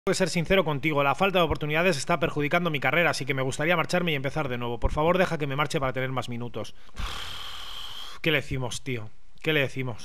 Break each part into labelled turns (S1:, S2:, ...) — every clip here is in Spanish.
S1: Tengo que ser sincero contigo, la falta de oportunidades está perjudicando mi carrera, así que me gustaría marcharme y empezar de nuevo. Por favor, deja que me marche para tener más minutos. ¿Qué le decimos, tío? ¿Qué le decimos?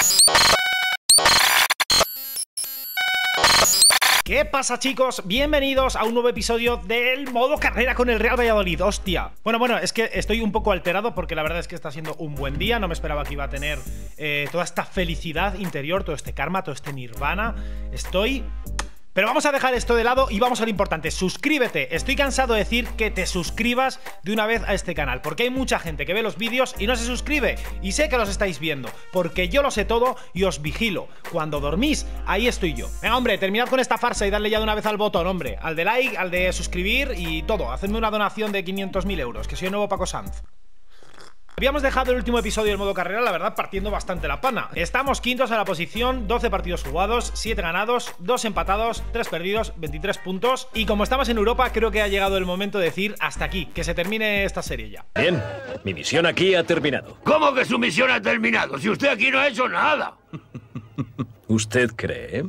S1: ¿Qué pasa, chicos? Bienvenidos a un nuevo episodio del modo carrera con el Real Valladolid. ¡Hostia! Bueno, es que estoy un poco alterado porque la verdad es que está siendo un buen día. No me esperaba que iba a tener toda esta felicidad interior, todo este karma, todo este nirvana. Pero vamos a dejar esto de lado y vamos a lo importante. Suscríbete. Estoy cansado de decir que te suscribas de una vez a este canal, porque hay mucha gente que ve los vídeos y no se suscribe. Y sé que los estáis viendo, porque yo lo sé todo y os vigilo. Cuando dormís, ahí estoy yo. Venga, hombre, terminad con esta farsa y darle ya de una vez al botón, hombre. Al de like, al de suscribir y todo. Hacedme una donación de 500.000 euros, que soy el nuevo Paco Sanz. Habíamos dejado el último episodio del modo carrera, la verdad, partiendo bastante la pana. Estamos quintos a la posición, 12 partidos jugados, 7 ganados, 2 empatados, 3 perdidos, 23 puntos. Y como estamos en Europa, creo que ha llegado el momento de decir hasta aquí, que se termine esta serie ya.
S2: Bien, mi misión aquí ha terminado.
S3: ¿Cómo que su misión ha terminado? Si usted aquí no ha hecho nada.
S2: ¿Usted cree?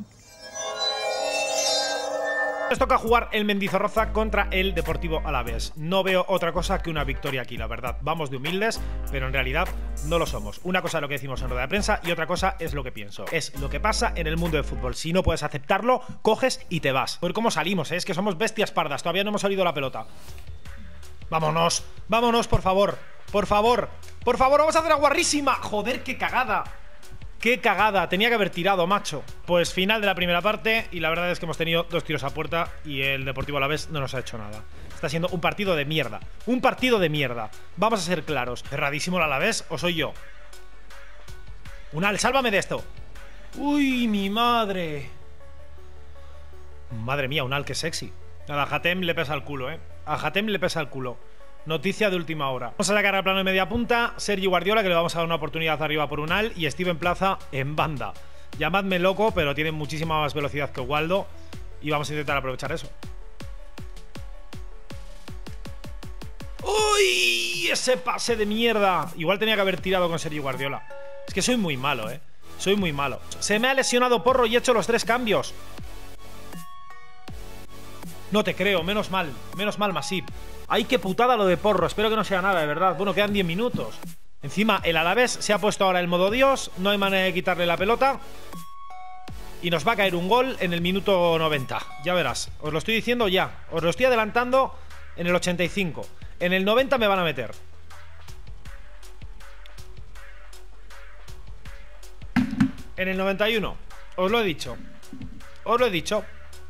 S1: Nos toca jugar el Mendizorroza contra el Deportivo Alavés. No veo otra cosa que una victoria aquí, la verdad. Vamos de humildes, pero en realidad no lo somos. Una cosa es lo que decimos en rueda de prensa y otra cosa es lo que pienso. Es lo que pasa en el mundo del fútbol. Si no puedes aceptarlo, coges y te vas. Por cómo salimos, es que somos bestias pardas. Todavía no hemos salido la pelota. Vámonos, vámonos, por favor. Por favor, por favor, vamos a hacer aguarrísima. Joder, qué cagada. ¡Qué cagada! Tenía que haber tirado, macho. Pues final de la primera parte y la verdad es que hemos tenido 2 tiros a puerta y el Deportivo Alavés no nos ha hecho nada. Está siendo un partido de mierda. Un partido de mierda. Vamos a ser claros. ¿Cerradísimo el Alavés o soy yo? Unal, sálvame de esto. ¡Uy, mi madre! Madre mía, Unal, qué sexy. A Hatem le pesa el culo, A Hatem le pesa el culo. Noticia de última hora. Vamos a sacar al plano de media punta Sergi Guardiola, que le vamos a dar una oportunidad arriba por Unal, y Steven Plaza en banda. Llamadme loco, pero tiene muchísima más velocidad que Waldo y vamos a intentar aprovechar eso. ¡Uy! Ese pase de mierda. Igual tenía que haber tirado con Sergi Guardiola. Es que soy muy malo, Soy muy malo. Se me ha lesionado Porro y he hecho los 3 cambios. No te creo, menos mal, Masip. Ay, qué putada lo de Porro, espero que no sea nada, de verdad. Bueno, quedan 10 minutos. Encima, el Alavés se ha puesto ahora el modo Dios, no hay manera de quitarle la pelota. Y nos va a caer un gol en el minuto 90. Ya verás, os lo estoy diciendo ya. Os lo estoy adelantando en el 85. En el 90 me van a meter. En el 91. Os lo he dicho. Os lo he dicho.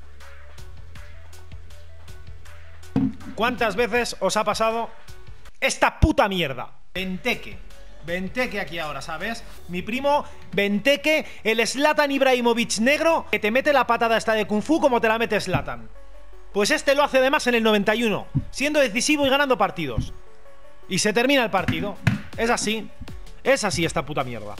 S1: ¿Cuántas veces os ha pasado esta puta mierda? Benteke aquí ahora, ¿sabes? Mi primo Benteke, el Zlatan Ibrahimovic negro, que te mete la patada esta de Kung Fu como te la mete Zlatan. Pues este lo hace además en el 91, siendo decisivo y ganando partidos. Y se termina el partido. Es así esta puta mierda.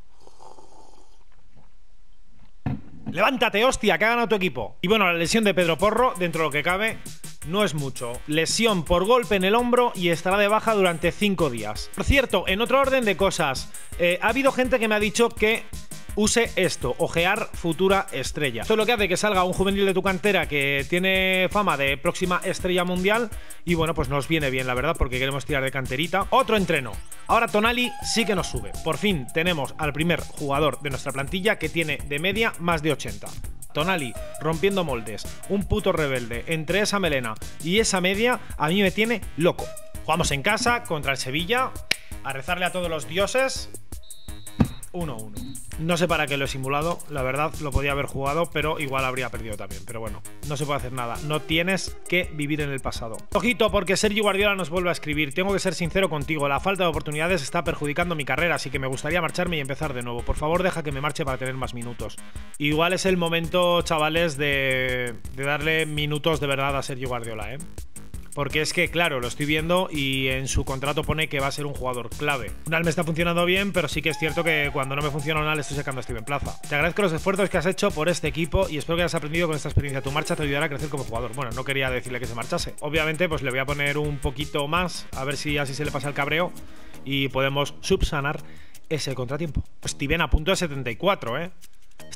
S1: Levántate, hostia, que ha ganado tu equipo. Y bueno, la lesión de Pedro Porro, dentro de lo que cabe, no es mucho. Lesión por golpe en el hombro y estará de baja durante 5 días. Por cierto, en otro orden de cosas, ha habido gente que me ha dicho que use esto, ojear futura estrella. Esto es lo que hace que salga un juvenil de tu cantera que tiene fama de próxima estrella mundial. Y bueno, pues nos viene bien, la verdad, porque queremos tirar de canterita. Otro entreno. Ahora Tonali sí que nos sube. Por fin tenemos al primer jugador de nuestra plantilla que tiene de media más de 80. Tonali rompiendo moldes, un puto rebelde. Entre esa melena y esa media a mí me tiene loco. Jugamos en casa contra el Sevilla, a rezarle a todos los dioses. 1-1. No sé para qué lo he simulado, la verdad lo podía haber jugado, pero igual habría perdido también. Pero bueno, no se puede hacer nada, no tienes que vivir en el pasado. Ojito, porque Sergi Guardiola nos vuelve a escribir. Tengo que ser sincero contigo, la falta de oportunidades está perjudicando mi carrera, así que me gustaría marcharme y empezar de nuevo. Por favor, deja que me marche para tener más minutos. Igual es el momento, chavales, de darle minutos de verdad a Sergi Guardiola, Porque es que, claro, lo estoy viendo y en su contrato pone que va a ser un jugador clave. Unal me está funcionando bien, pero sí que es cierto que cuando no me funciona Unal estoy sacando a Steven Plaza. Te agradezco los esfuerzos que has hecho por este equipo y espero que hayas aprendido con esta experiencia. Tu marcha te ayudará a crecer como jugador. Bueno, no quería decirle que se marchase. Obviamente, pues le voy a poner un poquito más, a ver si así se le pasa el cabreo y podemos subsanar ese contratiempo. Steven a punto de 74,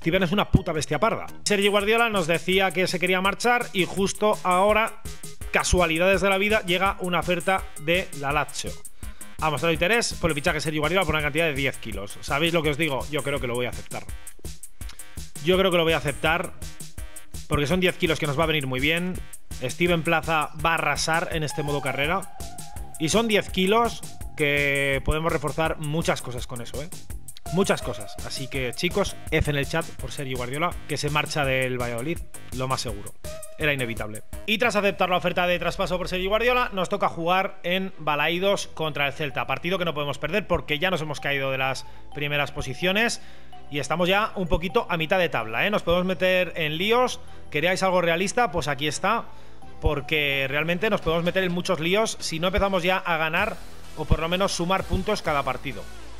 S1: Steven es una puta bestia parda. Sergi Guardiola nos decía que se quería marchar y justo ahora, casualidades de la vida, llega una oferta de la Lazio. Ha mostrado interés por el fichaje de Sergi Guardiola por una cantidad de 10 kilos. ¿Sabéis lo que os digo? Yo creo que lo voy a aceptar. Yo creo que lo voy a aceptar porque son 10 kilos que nos va a venir muy bien. Steven Plaza va a arrasar en este modo carrera. Y son 10 kilos que podemos reforzar muchas cosas con eso, ¿eh? Muchas cosas. Así que, chicos, F en el chat por Sergi Guardiola, que se marcha del Valladolid, lo más seguro. Era inevitable. Y tras aceptar la oferta de traspaso por Sergi Guardiola, nos toca jugar en Balaídos contra el Celta. Partido que no podemos perder porque ya nos hemos caído de las primeras posiciones y estamos ya un poquito a mitad de tabla, ¿eh? Nos podemos meter en líos. ¿Queríais algo realista? Pues aquí está. Porque realmente nos podemos meter en muchos líos si no empezamos ya a ganar o por lo menos sumar puntos cada partido.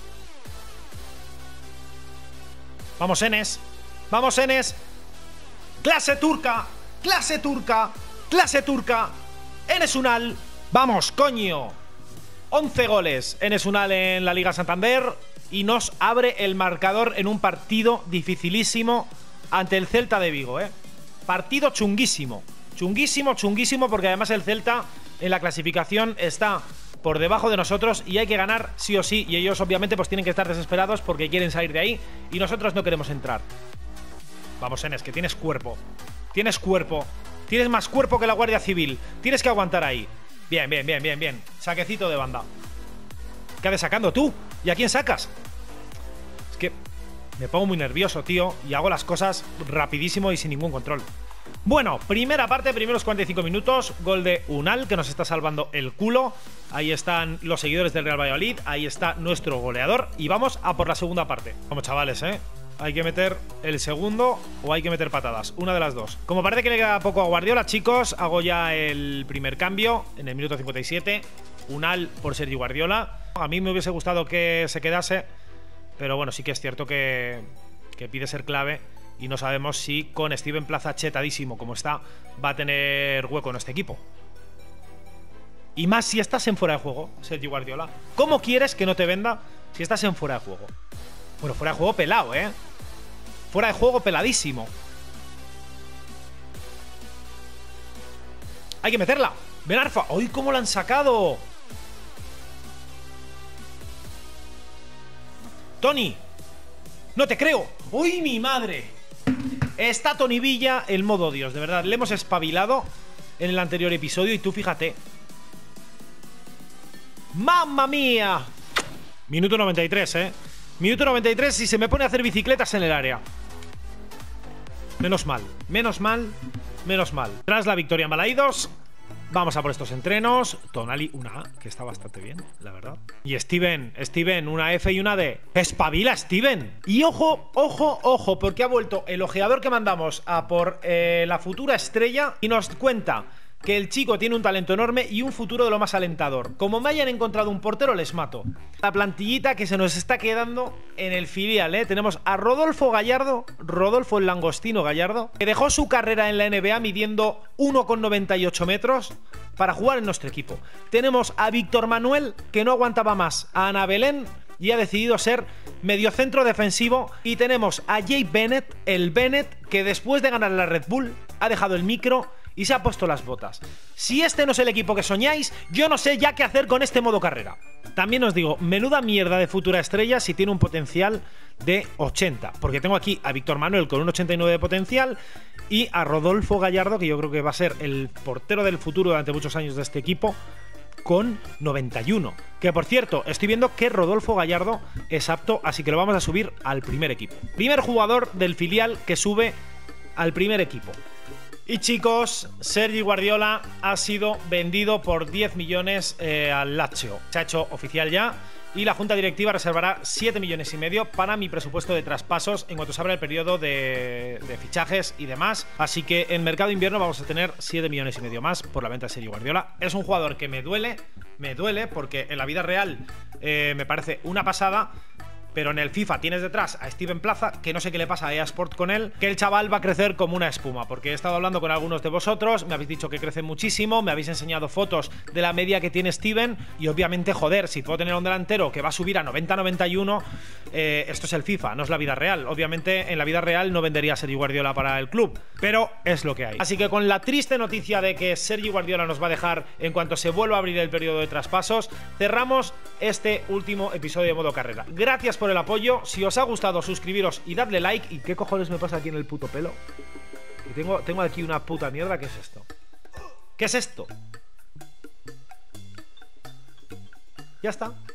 S1: Vamos, Enes. Vamos, Enes. Clase turca. Clase turca. Clase turca. Enes Unal. Vamos, coño. 11 goles Enes Unal en la Liga Santander y nos abre el marcador en un partido dificilísimo ante el Celta de Vigo, ¿eh? Partido chunguísimo. Chunguísimo, chunguísimo, porque además el Celta en la clasificación está por debajo de nosotros y hay que ganar sí o sí. Y ellos obviamente pues tienen que estar desesperados porque quieren salir de ahí y nosotros no queremos entrar. Vamos, Enes, que tienes cuerpo. Tienes cuerpo. Tienes más cuerpo que la Guardia Civil. Tienes que aguantar ahí. Bien, bien, bien, bien, bien. Saquecito de banda. ¿Qué haces sacando tú? ¿Y a quién sacas? Es que me pongo muy nervioso, tío, y hago las cosas rapidísimo y sin ningún control. Bueno, primera parte, primeros 45 minutos, gol de Unal, que nos está salvando el culo. Ahí están los seguidores del Real Valladolid, ahí está nuestro goleador. Y vamos a por la segunda parte. Vamos, chavales, hay que meter el segundo o hay que meter patadas, una de las dos. Como parece que le queda poco a Guardiola, chicos, hago ya el primer cambio en el minuto 57. Unal por Sergi Guardiola. A mí me hubiese gustado que se quedase, pero bueno, sí que es cierto que pide ser clave. Y no sabemos si con Steven Plaza chetadísimo como está va a tener hueco en este equipo. Y más si estás en fuera de juego, Sergi Guardiola. ¿Cómo quieres que no te venda si estás en fuera de juego? Bueno, fuera de juego pelado, ¿eh? Fuera de juego peladísimo. Hay que meterla. ¡Ven, Arfa! ¡Uy, cómo la han sacado! ¡Tony! ¡No te creo! ¡Uy, mi madre! Está Tony Villa el modo Dios, de verdad. Le hemos espabilado en el anterior episodio y tú fíjate. ¡Mamma mía! Minuto 93, Minuto 93 y se me pone a hacer bicicletas en el área. Menos mal, menos mal, menos mal. Tras la victoria en Balaídos, vamos a por estos entrenos. Tonali, una A, que está bastante bien, la verdad. Y Steven, una F y una D. ¡Espabila, Steven! Y ojo, ojo, ojo, porque ha vuelto el ojeador que mandamos a por la futura estrella y nos cuenta que el chico tiene un talento enorme y un futuro de lo más alentador. Como me hayan encontrado un portero, les mato. La plantillita que se nos está quedando en el filial, Tenemos a Rodolfo Gallardo, Rodolfo el Langostino Gallardo, que dejó su carrera en la NBA midiendo 1,98 metros para jugar en nuestro equipo. Tenemos a Víctor Manuel, que no aguantaba más, a Ana Belén, y ha decidido ser mediocentro defensivo. Y tenemos a Jay Bennett, el Bennett, que después de ganar la Red Bull ha dejado el micro y se ha puesto las botas. Si este no es el equipo que soñáis, yo no sé ya qué hacer con este modo carrera. También os digo, menuda mierda de futura estrella si tiene un potencial de 80. Porque tengo aquí a Víctor Manuel con un 89 de potencial y a Rodolfo Gallardo, que yo creo que va a ser el portero del futuro durante muchos años de este equipo, con 91. Que por cierto, estoy viendo que Rodolfo Gallardo es apto, así que lo vamos a subir al primer equipo. Primer jugador del filial que sube al primer equipo. Y chicos, Sergi Guardiola ha sido vendido por 10 millones al Lazio. Se ha hecho oficial ya y la junta directiva reservará 7,5 millones para mi presupuesto de traspasos en cuanto se abra el periodo de fichajes y demás. Así que en mercado invierno vamos a tener 7,5 millones más por la venta de Sergi Guardiola. Es un jugador que me duele porque en la vida real me parece una pasada. Pero en el FIFA tienes detrás a Steven Plaza, que no sé qué le pasa a EA Sport con él, que el chaval va a crecer como una espuma, porque he estado hablando con algunos de vosotros, me habéis dicho que crece muchísimo, me habéis enseñado fotos de la media que tiene Steven, y obviamente, joder, si puedo tener un delantero que va a subir a 90-91, esto es el FIFA, no es la vida real. Obviamente en la vida real no vendería a Sergi Guardiola para el club, pero es lo que hay. Así que con la triste noticia de que Sergi Guardiola nos va a dejar en cuanto se vuelva a abrir el periodo de traspasos, cerramos este último episodio de Modo Carrera. Gracias por el apoyo, si os ha gustado suscribiros y dadle like. ¿Y qué cojones me pasa aquí en el puto pelo? Y tengo aquí una puta mierda. ¿Qué es esto? ¿Qué es esto? Ya está.